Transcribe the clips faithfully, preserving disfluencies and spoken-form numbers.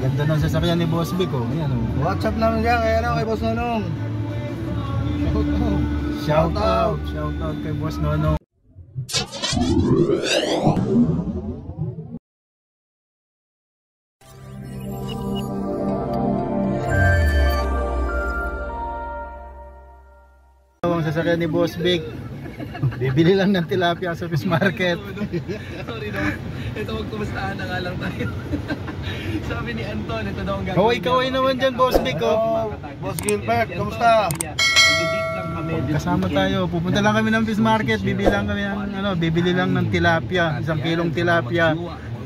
Ganda ng sasakyan ni Boss Vic, oh. Ayan, oh. WhatsApp namin dyan, kaya na kay Boss Nonong. Shout out! Shout out kay Boss Nonong. Ang sasakyan ni Boss Vic. Bibili lang ng tilapia sa fish market. Sorry no. Ito magkumustahan na nga lang tayo. Sabi ni Anton, ito daw ang gagawin. Kaway-kaway naman dyan, Boss Vic, oh. Boss Gilbert, kamusta? Nag-date lang kami. Kasama tayo. Pupunta lang kami ng fish market. Bibili lang kami ng, ano, bibili lang ng tilapia. Isang kilong tilapia.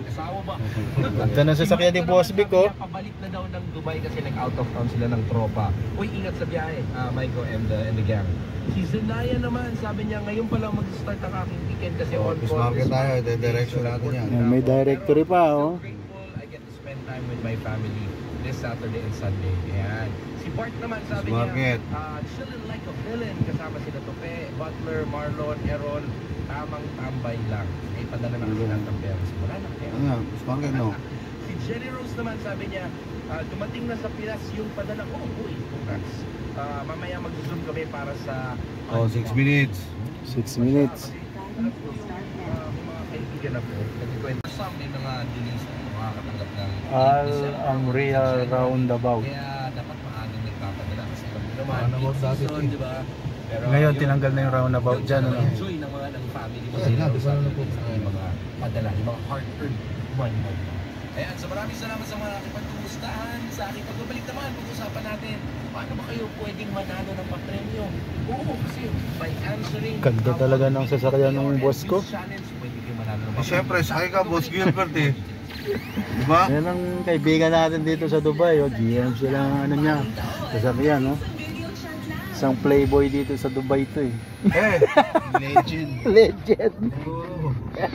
Ganda ng sasakyan ni Boss Vic, oh. Pabalik na daw ng Dubai kasi nag-out of town sila ng tropa. Uy, ingat sa biyahe, uh, Maiko and the, and the gang. Si Zenaya naman, sabi niya, ngayon pa lang mag-start ang aking weekend kasi on Fish market tayo, direction natin yan. Yan, may directory pa, oh. I get to spend time with my family this Saturday and Sunday. Ayan. Si Bart naman sabi niya, uh, chilling like a villain. Kasama sila Tope, Butler, Marlon, Aaron. Tamang tambay lang. Ay padala na kasi ng tampero. Wala na pera. Ano yan? Fish market, no? Si Jenny Rose naman sabi niya, uh, dumating na sa Pinas yung padala ko. Uy, congrats. Uh, mamaya mag-zoom kami para sa... Oh, six minutes. six minutes. Alam ko yung uh, mga kaibigan na po. Nagkikwento sa may mga dinis na makakatanggap ng... Al Amrial Roundabout. Kaya dapat maagang nagpapadala kasi alam mo naman, Roundabout dati, season, di ba? Pero Ngayon, tinanggal na yung roundabout dyan, ano? enjoy ng mga ng family mo sila sa yung mga padala, yung mga hard-earned money mo. Ayan, so maraming salamat sa mga nakipagkumustahan. Sa aking pagbabalik naman, pag-usapan natin, paano ba kayo pwedeng manalo ng papremyo? Oo, kasi by answering... Ganda talaga ng sasakyan ng boss ko. Challenge, pwede kayo manalo ng Eh, papremyo. syempre, sakay ka, Boss Gilbert eh. Diba? Yan ang kaibigan natin dito sa Dubai, oh. G M sila ang ano niya. Sasakyan, oh. Isang playboy dito sa Dubai to, eh. Eh, legend. Legend. Oh.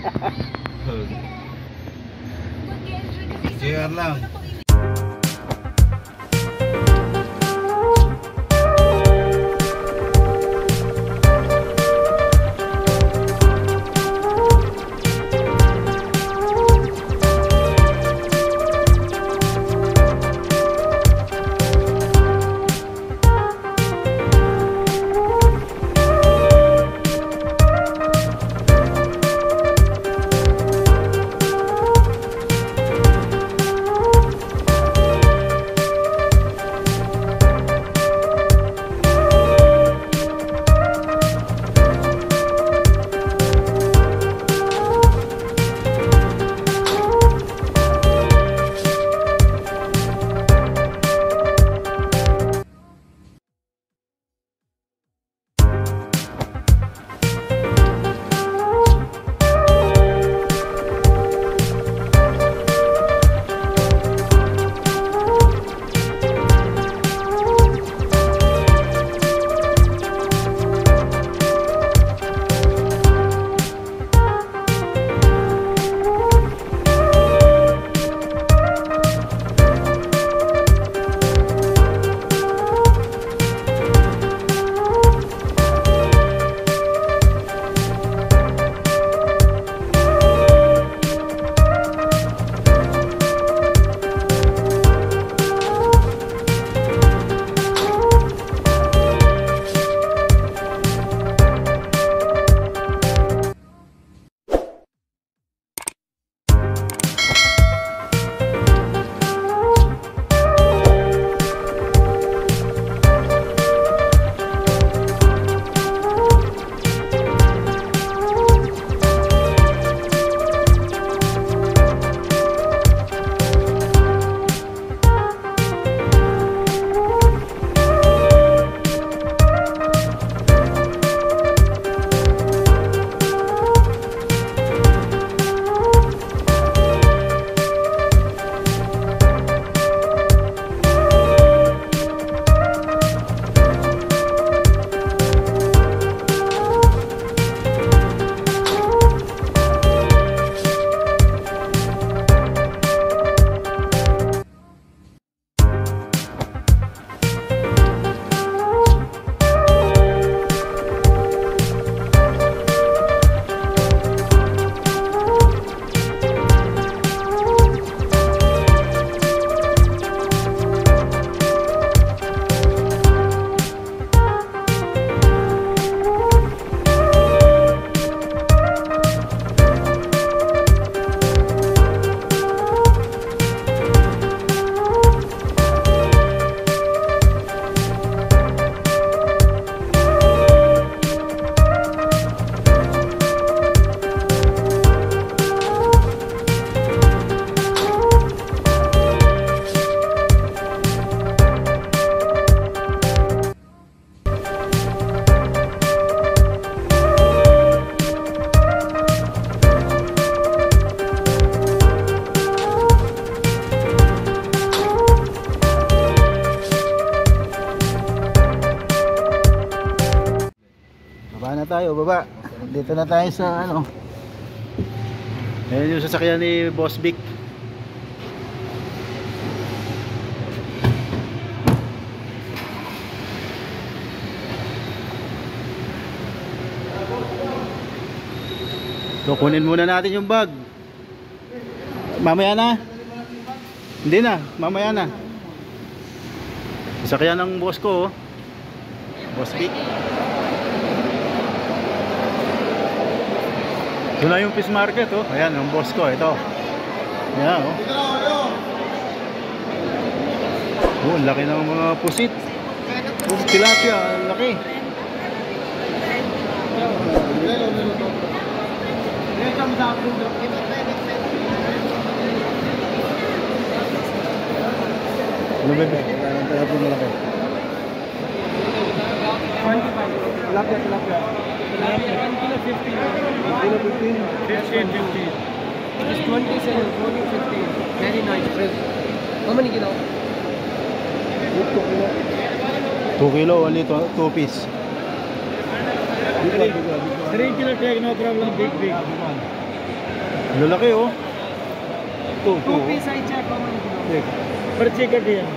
J R lang. tayo, baba. Dito na tayo sa ano. Ayan yung sasakyan ni Boss Vic. So kunin muna natin yung bag. Mamaya na. Hindi na, mamaya na. Sasakyan ng boss ko, oh. Boss Vic. Ito na yung fish market, oh. Ayan, yung boss ko, ito. Ayan, oh. Oh, laki ng mga pusit. Oh, tilapia, laki. Ano bebe? Ang tilapia malaki. Tilapia, tilapia. one kilo fifteen. one kilo fifteen. fifteen, fifteen. It's twenty-seven, forty, fifteen. Very nice, fresh. How many kilo? two kilo, only two piece. three kilo take, no problem. Big, big. Lalaki, oh. two, Two piece I check how many kilo. Check. पर्ची कटी है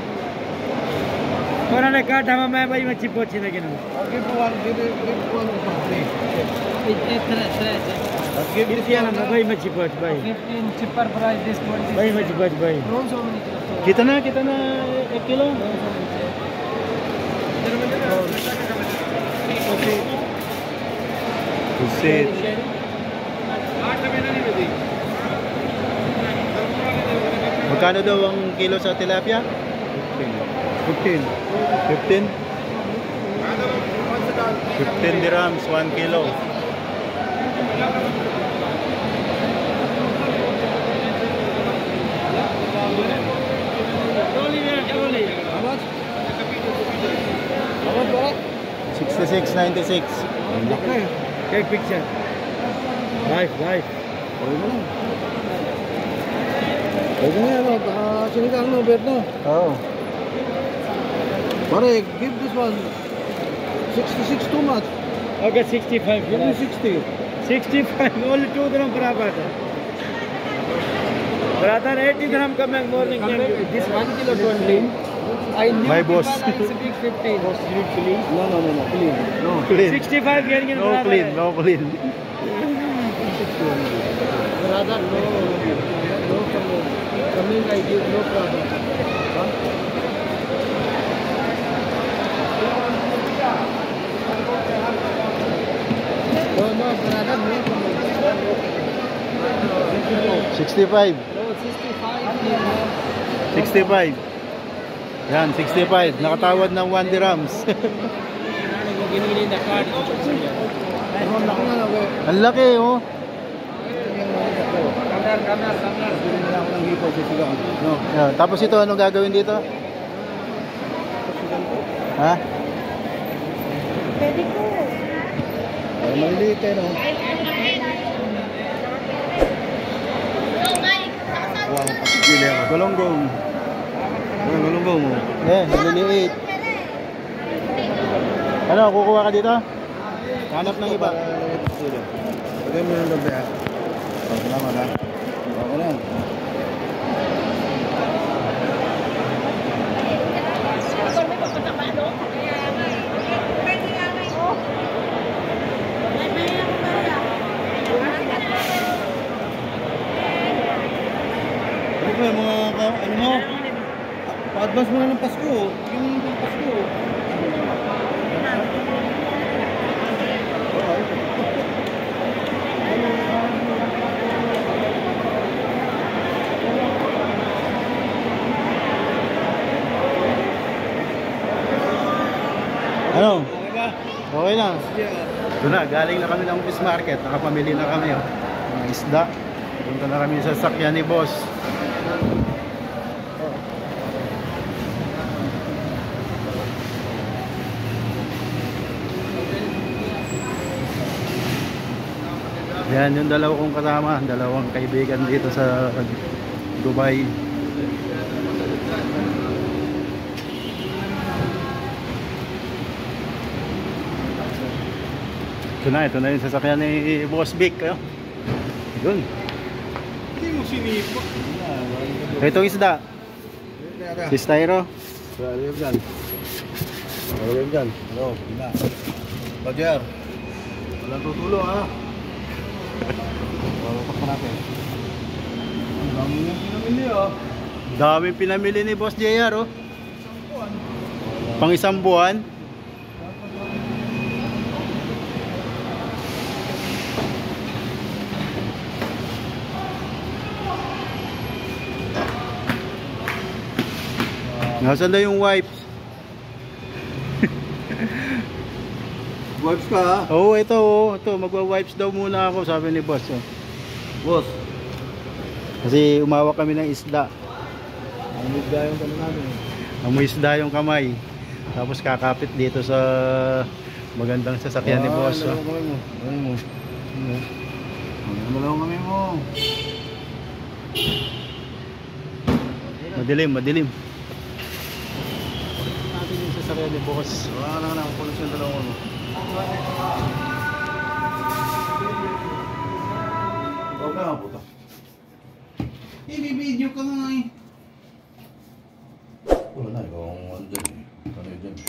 और अने काट हम मैं भाई मच्छी पहुंची ना किनो Give one, give it, give one for free. एक तरह तरह Give this कितना one. ना भाई मच्छी पहुंच भाई fifteen cheaper price this twenty. भाई मच्छी पहुंच भाई Prawns how many kilo? Kita na, kita na एक kilo. Pusit. Magkano daw ang kilo sa tilapia? fifteen. fifteen? fifteen dirhams, one kilo. sixty-six ninety-six. take picture live live Pwede na yan, uh, sinigang no, bet no. Oh. Pare, give this one. sixty-six too much. okay sixty-five Give me sixty. sixty-five only two dirham barabar brother eighty dirham coming morning This one kilo twenty. I knew My boss. people are big fifteen. No, no, no, no, clean. No. Clean. sixty-five getting in No clean, no clean. Brother, no, no coming. Coming I give no problem. Huh? No, no, brother, no coming. sixty-five. No, sixty-five. No. sixty-five. Yan, sixty-five. Nakatawad ng one dirhams. Ang laki, oh. Kamar, kamar, kamar. Bili na ako ng hipon sa sigang. No. Yan. Tapos ito, anong gagawin dito? Ha? Ay, maliliit eh, no? Wow, kapigili ako. Golonggong. Ano, galunggong mo? Eh, maliliit. Ano, kukuha ka dito? Hanap ng iba. Lagay mo ng gabi, ha? Oh, salamat, ha? Okay na. Ano ba yung mga, ka- ano mo? Pa-advance mo na ng Pasko. Yung ng Pasko. Ano? Okay ba? Okay lang. Yeah. Ito na, galing na kami ng fish market. Nakapamili na kami, oh. Mga isda. Punta na kami sa sakyan ni boss. Yan yung dalawa kong kasama, dalawang kaibigan dito sa Dubai. Ito na, ito na yung sasakyan ni Boss Vic. Ayo. Yun. Hindi mo sinipo. Itong isda. Si Styro. Ano yan? Ano yan dyan? Ano? Gina. Roger. Walang tutulo ha. Wawapak pa natin. Ang dami yung pinamili oh. Dami pinamili ni Boss J R oh. Pang isang buwan. Nasaan na yung wipes? Wipes ka ha? Oo, oh, ito oh. Ito, magwa-wipes daw muna ako, sabi ni Boss oh. Boss. Kasi umawak kami ng isda. Ang isda yung kami namin. Amoy isda yung kamay. Tapos kakapit dito sa magandang sasakyan ni Boss oh. Ano kami mo? Ano mo? Ano lang kami mo? Madilim, madilim. Natin yung sasakyan ni Boss. Wala na lang, pulis yung dalawa mo. Ikaw ka nga puta. I-video ka nga eh. Wala na, ikaw ang ano dyan eh. Ano yun dyan?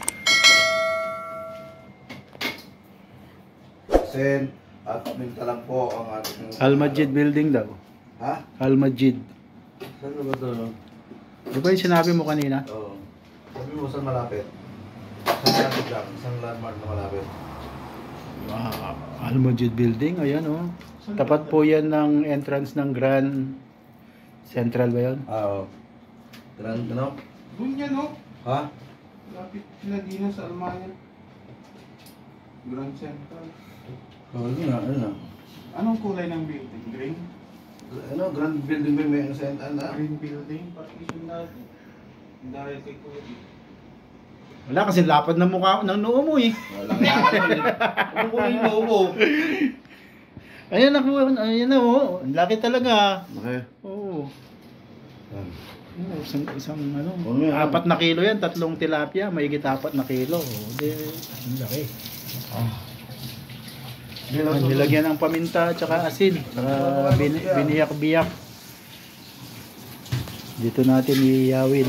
Sen, at minta lang po ang ating... Al-Majid building daw. Ha? Al-Majid. Saan na ba ito? No? Di ba yung sinabi mo kanina? Oo. Sabi mo saan malapit? Saan malapit lang? Isang landmark na malapit? Wow, Al-Majid building, ayan oh. Tapat po yan ng entrance ng Grand Central ba yun? Ah, oo. Grand, ano? Doon yan, no? Ha? Lapit na din sa Almanya. Grand Central. Oo, yun na, ano na. Anong kulay ng building? Green? Ano, grand building ba may ano sa ano? Green building? Partition natin. Dahil kay Kuya. Wala kasi lapad ng mukha ng noo mo eh. Wala nga. Ano ko yung logo? Ayan ako, ayan na oh. Ang laki talaga. Okay. Oo. Yan. Oh, isang, isang ano, Oo, yan. apat na kilo yan, tatlong tilapia, mahigit apat na kilo. Oh, di, ang laki. Ang nilagyan ng paminta at saka asin. Saka bin, biniyak-biyak. Dito natin iyawin.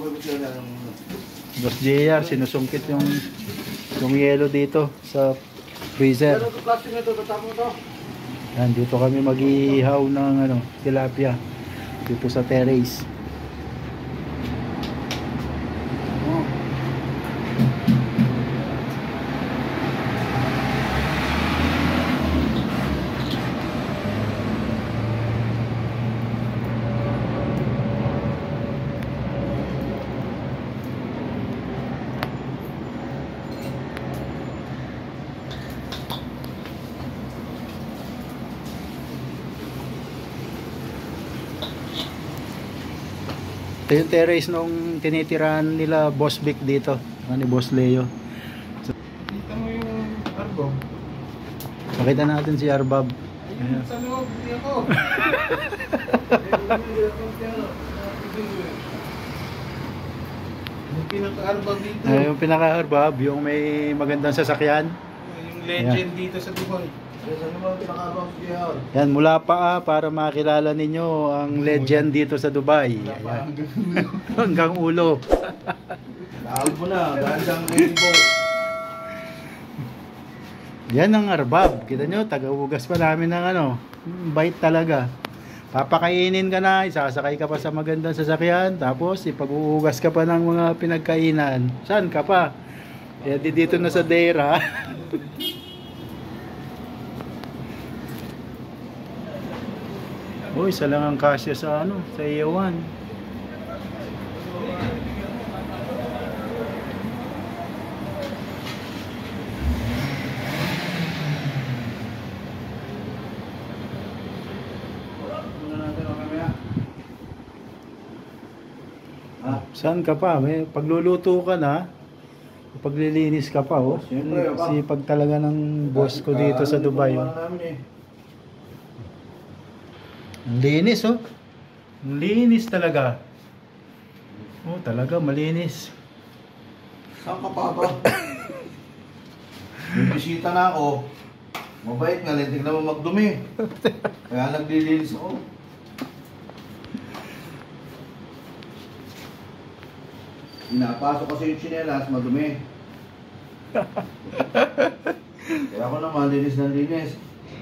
Boss J R, sinusungkit yung yung yelo dito sa freezer. Yan, dito kami mag-ihaw ng ano, tilapia dito sa terrace. Ito yung terrace nung tinitirahan nila Boss Vic dito, ni Boss Leo. Kita mo yung arbo. Pakita natin si Arbab. Ayun sa loob, hindi ako. Yung pinaka-arbo dito. Ay, yung pinaka-Arbab, yung may magandang sasakyan. Yung legend dito sa Dubai. Ano ba pinaka-abang siya? Yan, mula pa ah, para makilala ninyo ang legend dito sa Dubai. Ayan. Hanggang ulo. Naalbo na, dahil siyang rainbow. Yan ang Arbab. Kita nyo, taga-ugas pa namin ng ano. Bait talaga. Papakainin ka na, isasakay ka pa sa magandang sasakyan, tapos ipag-uugas ka pa ng mga pinagkainan. Saan ka pa? Kaya di dito na sa Deira. Uy, isa lang ang kasya sa ano, sa iyawan. Saan ka pa? May pagluluto ka na, paglilinis ka pa oh. Siyempre, pa. Sipag talaga ng boss ko dito sa Dubai. Oh. Ang linis oh. Ang linis talaga. Oh, talaga malinis. Saan ka pa ba? May bisita na ako. Mabait nga, lintik na mo magdumi. Kaya naglilinis ako. Pinapasok kasi yung tsinelas, madumi. Kaya ako naman, linis ng linis.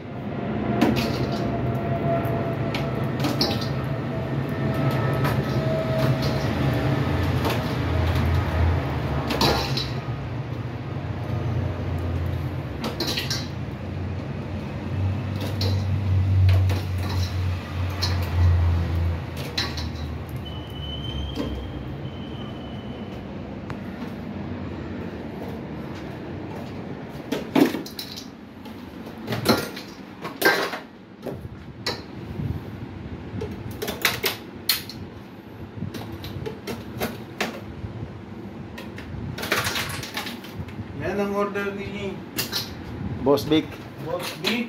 Yan ang order ni Boss Vic. Boss B.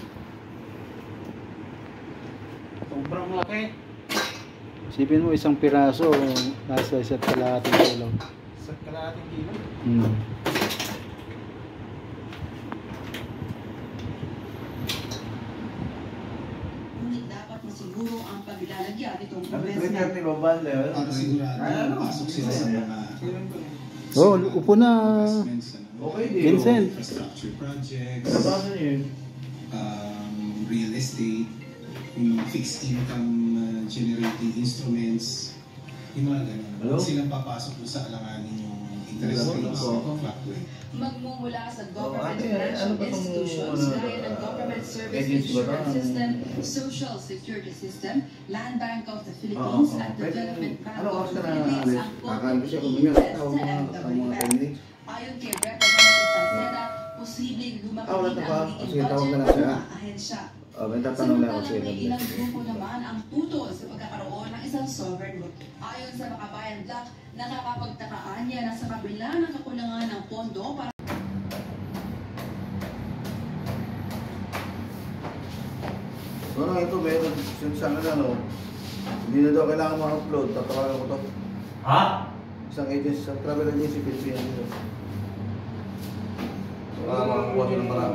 Sobrang laki. Isipin mo isang piraso, nasa isa't kalahating kilo. Sa kalahating kilo. Hmm. Ngunit dapat masiguro ang paglalagyan nitong Sabi ko investment. niya, tibabal na yun. Para sigurado pasok sila sa mga Oh, upo na. investments, ano, Okay, di. Vincent. infrastructure projects, Nabasa niyo yun. um, real estate, yung mga fixed income uh, generating instruments, yung mga ganun. Hello? Silang papasok doon sa alanganin yung interest Hello? rates Hello? na fluctuate. Magmumula sa Oh, government ate, financial ano ba tong, institutions ano, gaya ng Government Service agency ba to? Insurance Ang- System, Social Security System, Land Bank of the Oo, Philippines oo. at Pwede- Development Bank ano of oras the ka na, Philippines Alex? ang Kakain ko siya, Philippine kumingat. Invest Tawag sa mga- ang mga M W ten F. minutes. Ayon kay Representative Salceda, posibleng lumaki Ah, wala din na ang ba? magiging Sige, tawag budget na lang ng siya. mga ahensya. Oh, may tatanong lang ako Samantalang sa'yo. may ilang grupo naman ang tutol sa pagkakaroon ng isang sovereign wealth. Ayon sa Makabayan Black, nakakapagtakaan niya na sa kabila ng kakulangan ng pondo para No, no, ito, meron. Sinasama na, no? Hindi na daw kailangan ma-upload. Tatawagan ko to. Ha? Isang agency, isang travel agency, Pilipinas dito. Para makakuha siya ng marami.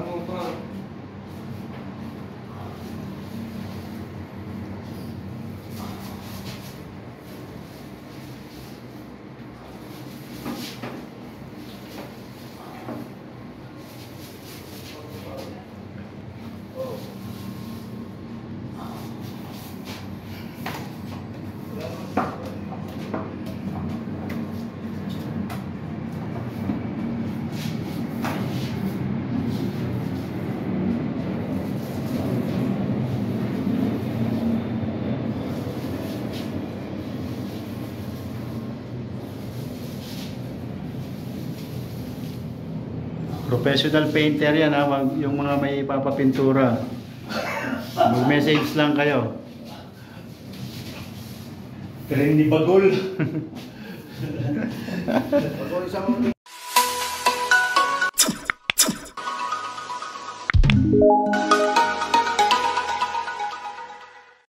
Professional painter yan ha, wag yung mga may papapintura. Mag-message lang kayo. Galing ni Bagol. Pag isang